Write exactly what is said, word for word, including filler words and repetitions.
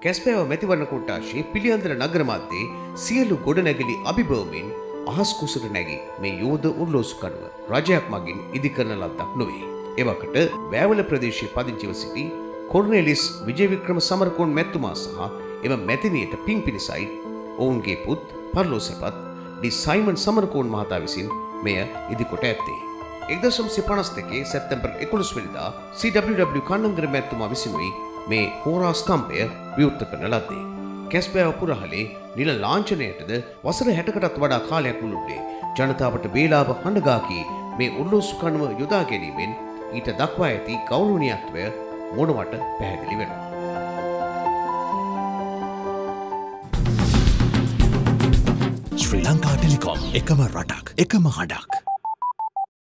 කැස්පෑව මැතිවරණ කොට්ටාශයේ පිළියන්දල නගර මැද්දේ සියලු ගොඩනැගිලි අභිබවමින් අහස් කුසට නැගී මේ යෝධ උර්ලෝසුකණුව රජයක් මගින් ඉදිකරන ලද්දක් නොවේ. එවකට වැවල ප්‍රදේශයේ පදිංචිව සිටි කොර්නෙලිස් විජේවික්‍රම සමරකෝන් මැතිතුමා සහ එම මැතිනියට පින් පිණිසයි ඔවුන්ගේ පුත් පර්ලෝසෙපත් ඩි සයිමන් සමරකෝන් මහතා විසින් මෙය ඉදිකොට ඇත්තේ. එක්දහස් නවසිය පනස් දෙකේ සැප්තැම්බර් එකොළොස් වෙනිදා සී ඩබ්ලිව් ඩබ්ලිව් කන්නංගර මැතිතුමා විසිනුයි මේ හෝරා ස්තම්භය විවෘත කරන ලද්දේ. කැස්පෑව පුරහලේ නිල ලාංඡනයටද වසර හැටකටත් වඩා කාලයක් මුළුල්ලේ ජනතාවට වේලාව හඬගා කී මේ උර්ලෝසුකණුව යොදා ගැනීමෙන් ඊට දක්වා ඇති ගෞරවනීයත්වය මොනවට පැහැදිලි වෙනවා. ශ්‍රී ලංකා ටෙලිකොම් එකම රටක් එකම හඬක්.